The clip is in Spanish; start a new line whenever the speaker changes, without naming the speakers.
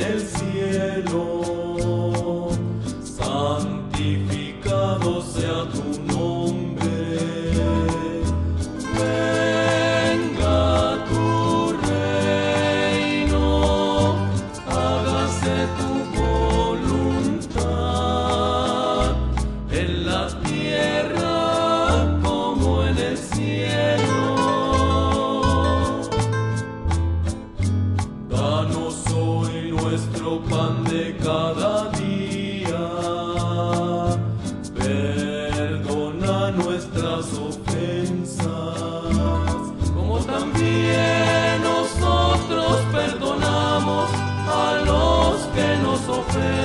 el cielo, santificado sea tu nombre. Venga tu reino, hágase tu voluntad en la tierra como en el cielo. Danos hoy nuestro pan de cada día, perdona nuestras ofensas, como también nosotros perdonamos a los que nos ofenden.